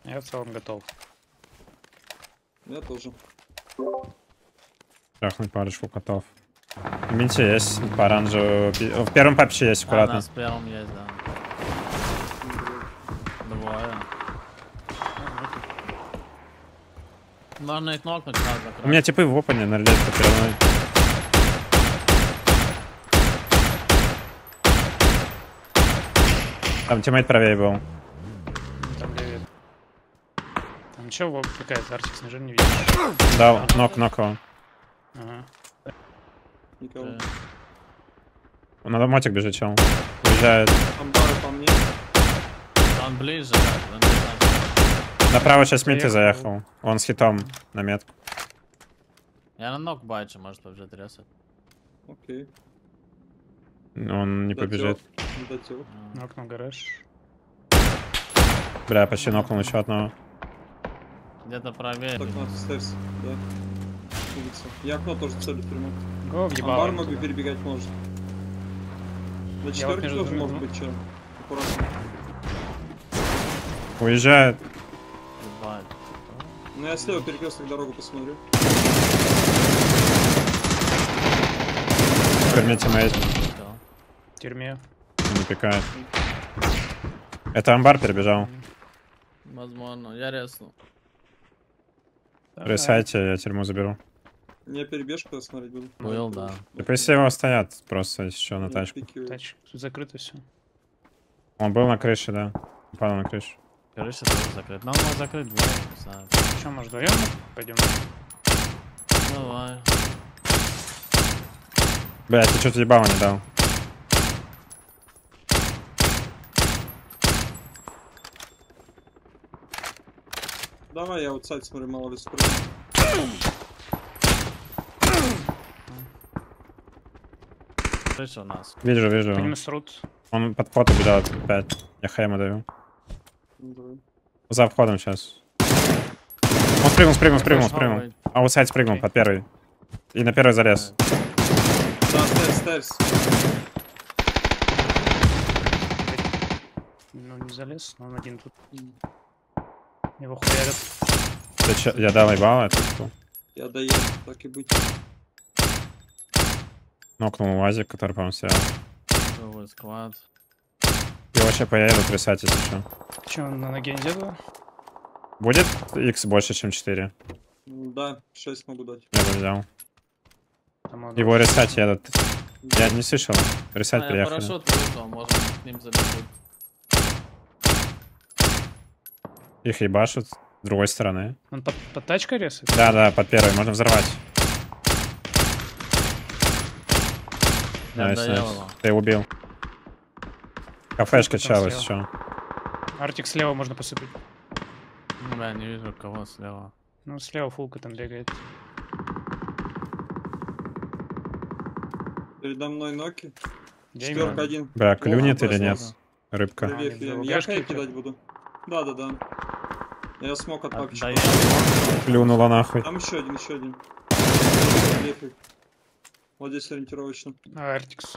Я в целом готов. Я тоже. Трахнуть парочку котов. В минте есть по оранжевому. В первом папче есть, А, аккуратно. нас первым есть, да. Двое. Можно их нокнуть сразу. У меня типы в опане на релейте передо мной. Там тиммейт правее был. Там левее. Там чё, какая-то Артикс, неужели не видишь? Дал, нок его. Ага. Никого. Надо мотик бежит, чел. Уезжает. Амбары по мне. Он ближе, да. Он ближе. Направо сейчас миты заехал. Он с хитом на метку. Я на ног бачу, может побежит резать. Окей. Он не побежит. Не дотёк. Окно гараж. Бля, почти нокнул еще одного. Где-то правее. Так, надо стейрс, да. Улица. Я окно тоже целю в тюрьму. Го, Амбар въебало. много перебегать может. На Я вот четверке между тоже двумя- может быть, чел. Аккуратно. Уезжает. Ебать. Ну я слева перекресток дорогу посмотрю. Теперь тиммейт Всё. В тюрьме. не пикает. Это амбар перебежал. Возможно, я резну. Ресайте, я тюрьму заберу. Я перебежку смотреть буду. Был, да. Типа если его стоят, просто еще на тачку. Тач, тут закрыто все. Он был на крыше, да. Упал на крышу. Крыша тоже закрыта. Нам можно закрыть двое, не знаю. Че, может, вдвоем пойдем? Давай. Блять, ты что-то ебало не дал. Давай я вот сайт смотрю, мало ли спрыгну. Крыша у нас. Вижу, По вижу. нему срут. Он под вход убежал опять. Я хайма даю. Ну, давай. За входом сейчас. Он спрыгнул. Аутсайд спрыгнул Окей. под первый. И на первый залез. Да, стейрс. Ну, не залез, но он один тут. Его хуярят. Я дал ебало, это что? Я доеду, так и быть. Нокнул УАЗик, который, по-моему, стоял. Живой склад. Его вообще поедут рисать, если что. Че, он на ноге не делал? Будет X больше, чем 4? Да, 6 могу дать. Я бы взял. Там он Его рисать едут. Я не слышал. Рисать Я приехали. парашют вызвал, можем к ним залететь. Их ебашут с другой стороны. Он под тачкой резает? Да, под первой. Можно взорвать. Я Найс, доел найс. его. Ты убил. Кафешка Там чалась слева. еще. Артик слева можно посыпать. Ну, бля, не вижу кого слева. Ну, слева фулка там бегает. Передо мной Ноки. Я Четверка именно. один. Бля, клюнет Плохо или нет? просто. Рыбка. А, нет, Я ЛГшки хай у тебя? кидать буду. Да. Я смог от папочки. Доел. Клюнула нахуй. Там еще один. Лефик. Вот здесь ориентировочно. А, Артикс.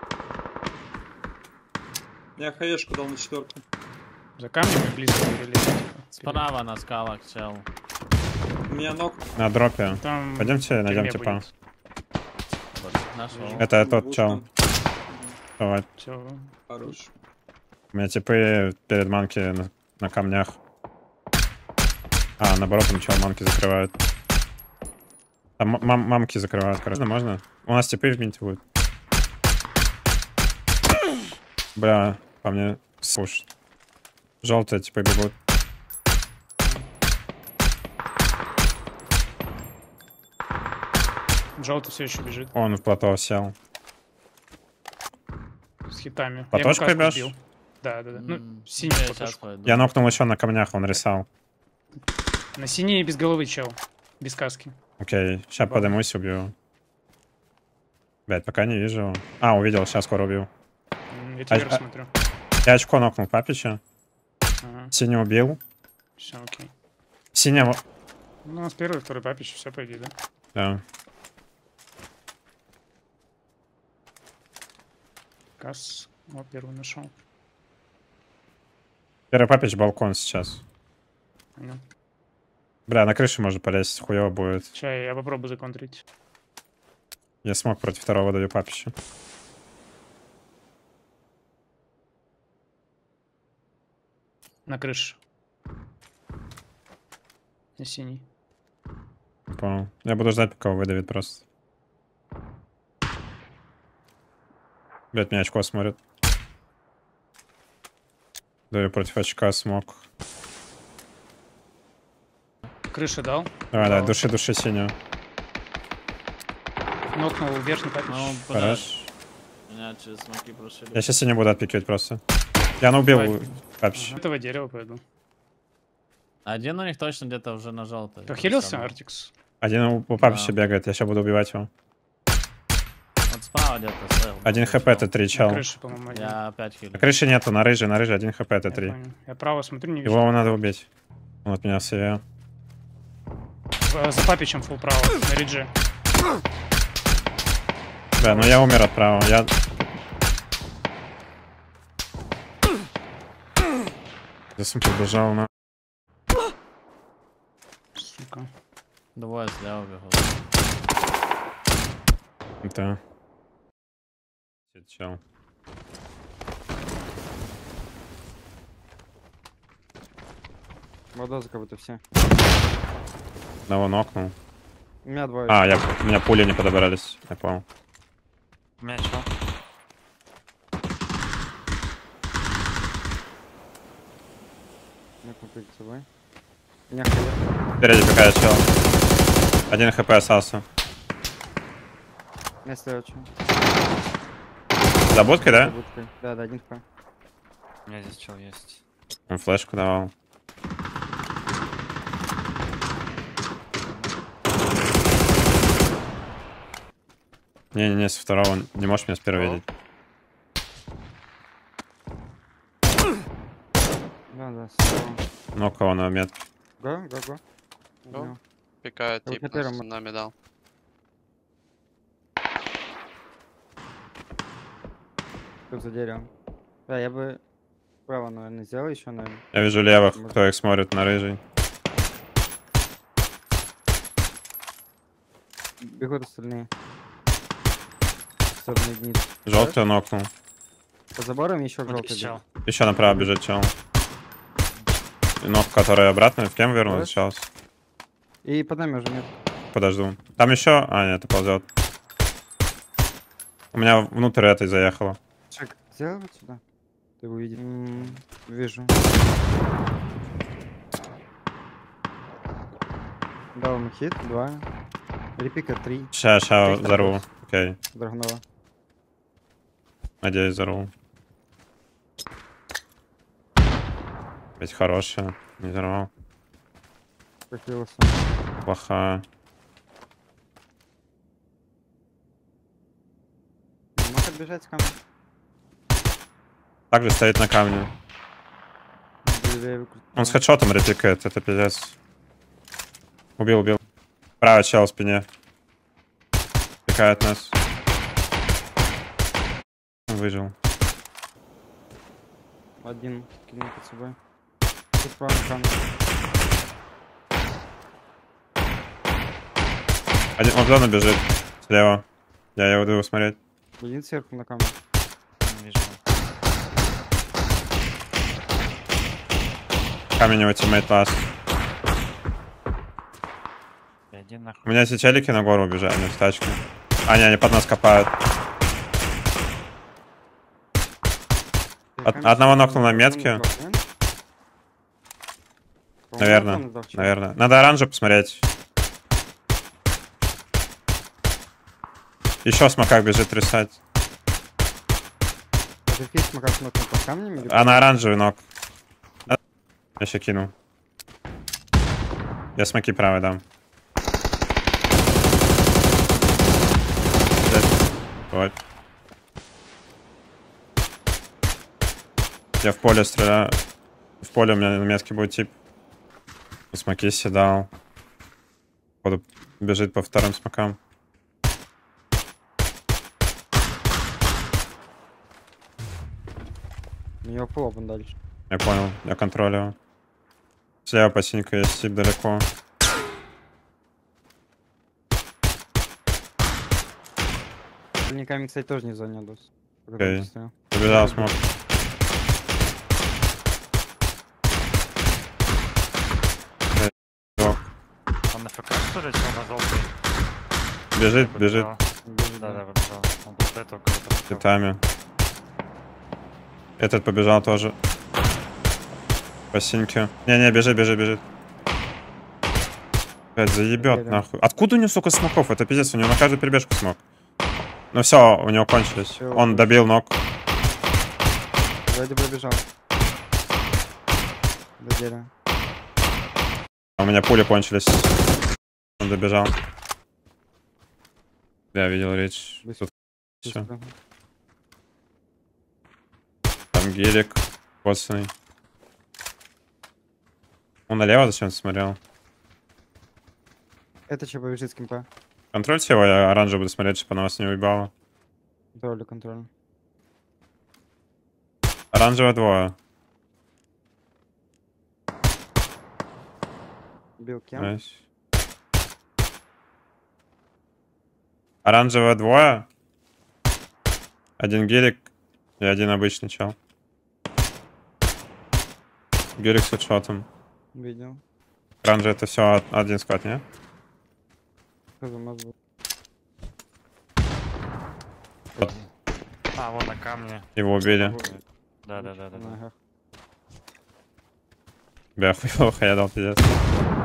Я хаешку дал на четверку. За камнями близко перелезть. Справа на скалах, чел. У меня ног. На дропе. Там Пойдемте в найдем тюрьме типа. будет. Вот, нашел. Это тот Вот чел. он. Давай. Всё. Хорош. У меня типы перед манки на камнях. А, наоборот, там чел манки закрывают. Там мамки закрывают, короче. Можно? У нас типы в минте будут. Бля, по мне слушай. Желтые типы бегут. Желтый все еще бежит. Он в плато сел. С хитами. По Я ему точку каску бьёшь? сбил. Да. Ну, синий Я по сейчас точку. пойду. Я нокнул еще на камнях, он рисал. На синий без головы чел. Без каски. Окей, сейчас подымусь, убью. Блять, пока не вижу его. А, увидел, сейчас скоро убью. Я тебя А- смотрю. Я очко нокнул папича. Ага. Синий убил. Все, окей. Синяя... Ну, у нас первый, второй папич, все по идее, да? Да. Касс. О, первый нашел. Первый папич балкон сейчас. Понял. Бля, на крышу можно полезть, хуево будет. Чай, я попробую законтрить. Я смог против второго даю папища. На крыше. На синий. Понял. Я буду ждать, пока его выдавит просто. Блять, меня очко смотрит. Даю против очка смог. Крышу дал. Давай, да, Дал. души синюю. Нокнул верхний папич. Ну, Хорош. меня через смоки прошили. Я сейчас синюю буду отпикивать просто. Я убил Давай. папища. Этого дерева пойду. Один у них точно где-то уже на желтой. Похилился Артикс? Один у папища Да. бегает, я сейчас буду убивать его. Вот справа где-то стоял. Один хп это 3 На чел. крыше, по-моему, один. Я опять хилю. На крыше нету, на рыже, 1 хп это Я 3. понял. Я право смотрю, не вижу. Его надо убить. Он от меня сейвил. За папичем фул право, на ридже. Да, но я умер от правого. Я... За сумку бежал на... Сука. Двое слева бегут. Это... Чел. Водоза как будто все. Одного нокнул. У меня двое. А, у меня пули не подобрались. Я понял. У меня чё? Я купил с собой. У меня хп. Впереди какая чел. 1 хп остался. У меня следующий. За будкой, да? Да, 1 хп. У меня здесь чё есть? Он флешку давал. Не, со второго не можешь меня с первого видеть. Да, слева. Ну, кого на мет. Го. Го. Убил. Пикает Вот тип на первом. нас нами дал. Тут за деревом. Да, я бы право, наверное, сделал еще, наверное. Я вижу левых, кто их смотрит на рыжий. Бегут остальные. Особенно гнит. Желтый нокнул. По заборам еще Вот желтый чел. бегает. Еще направо бежит чел. И ног, который обратно в кем вернулся сейчас. И под нами уже нет. Подожду. Там еще... А, нет, ползет. У меня внутрь этой заехало. Чек, сделай вот сюда. Ты увидишь. Вижу. Дал ему хит, 2. Репика 3. Ща, Тихо, зару. брось. Окей. Драгнова. Надеюсь, зару. Ведь хорошая. Не взорвал. Похилился. Плохая. Мог отбежать с камня. Также стоит на камне. Левее выкрутил. Он с хедшотом ретикает, это пиздец. Убил. Правый чел в спине. Пикает нас. Он выжил. Один кинул под собой. Тут справа на камне. Один, он в зону бежит. Слева. Я его буду смотреть. Один сверху на камне. Не вижу. Камень его тиммейт ласт. И один нахуй. У меня эти челики на гору убежали, в тачке. А, не, они под нас копают. Одного нокнул на метке. Наверное. Надо оранжевый посмотреть. Еще в смоках бежит трясать. Это фейс смокак нокнул под камнями? А на оранжевый ног. Я еще кину. Я смоки правый дам. Вот. Я в поле стреляю. В поле у меня на метке будет тип. Смоки седал. Походу бежит по вторым смокам. У него фул дальше. Я понял, я контролю. Слева по синьку есть тип далеко. Дальниками, кстати, тоже не в зоне отдус. Окей. Побежал смог. Он на ФК, что ли, чел на желтый? Бежит, бежит. Да, да, побежал. Он был до этого кого-то. Цветами. Этот побежал тоже. По синьке. Не-не, бежит, бежит, бежит. Опять заебет, Окей, да. нахуй. Откуда у него столько смоков? Это пиздец, у него на каждую перебежку смог. Ну все, у него кончились. Всё, Он уже. добил ног. Вроде пробежал. До дерева. А у меня пули кончились. Он добежал. Я видел речь. Быстро. Тут всё. Быстро. Там гелик. Коцанный. Он налево зачем-то смотрел. Это что побежит с кемпа? Контрольте его, я оранжевый буду смотреть, чтобы она вас не уебала. Контроль. Оранжевое двое. Бил кем? Найс. Оранжевое двое. Один гелик и один обычный чел. Гелик с хедшотом. Видел. Оранжевый это все один склад, не? Что за мозг? А, вон на камне. Его убили. Да, да, да, да. Ага. Бля, хуёво я дал пиздец.